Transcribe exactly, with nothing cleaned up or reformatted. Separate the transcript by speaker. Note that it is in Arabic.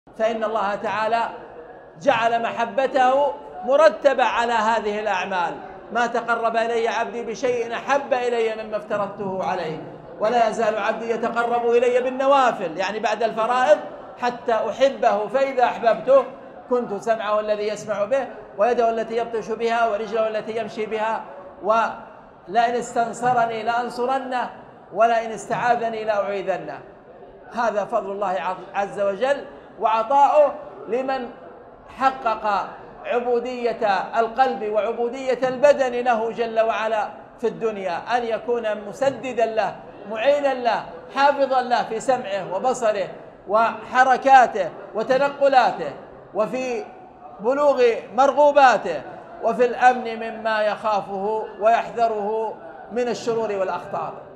Speaker 1: فإن الله تعالى جعل محبته مرتبة على هذه الأعمال. ما تقرب إلي عبدي بشيء أحب إلي مما افترضته عليه، ولا يزال عبدي يتقرب إلي بالنوافل، يعني بعد الفرائض، حتى أحبه، فإذا أحببته كنت سمعه الذي يسمع به، ويده التي يبطش بها، ورجله التي يمشي بها، ولئن استنصرني لأنصرنه، ولئن استعاذني لأعيذنه. هذا فضل الله عز وجل وعطاؤه لمن حقق عبودية القلب وعبودية البدن له جل وعلا في الدنيا، أن يكون مسددا له، معينا له، حافظا له في سمعه وبصره وحركاته وتنقلاته، وفي بلوغ مرغوباته، وفي الأمن مما يخافه ويحذره من الشرور والأخطار.